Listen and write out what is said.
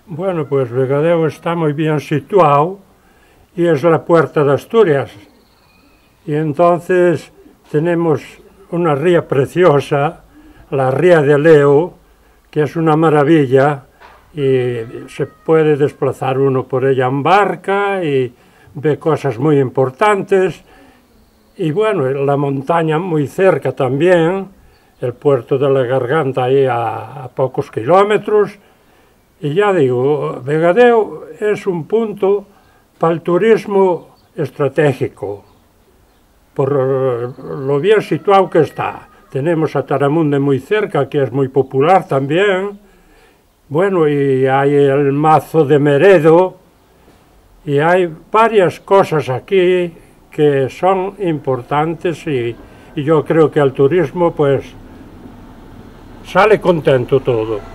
Bueno, pues Vegadeo está muy bien situado y es la puerta de Asturias. Y entonces tenemos una ría preciosa, la ría de Leo, que es una maravilla y se puede desplazar uno por ella en barca y ve cosas muy importantes. Y bueno, la montaña muy cerca también, el puerto de la Garganta ahí a pocos kilómetros. Y ya digo, Vegadeo es un punto para el turismo estratégico, por lo bien situado que está. Tenemos a Taramunde muy cerca, que es muy popular también. Bueno, y hay el mazo de Meredo, y hay varias cosas aquí que son importantes y yo creo que al turismo pues sale contento todo.